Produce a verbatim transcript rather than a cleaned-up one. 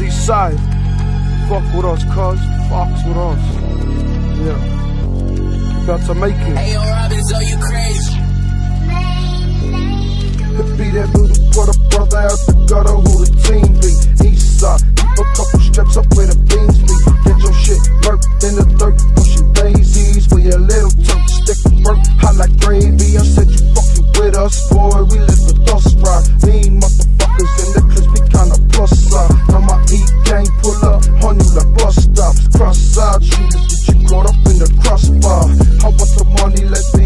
East side, fuck with us, cuz, fucks with us. Yeah, got to make it. Hey, yo, Robin, so you crazy? Be that Murupara brother out the gutter who the team be. East side, keep a couple straps up where the beans be. Get your shit murked in the dirt, pushing daisies for your little turn stick work hot like gravy. I said you fucking with us, boy, we live with us right. Mean motherfuckers in the clips be kinda plus side. Now my E gang pull up on you like bus stops. Cross side shooters, get you caught up in the crossbar. How about the money, let's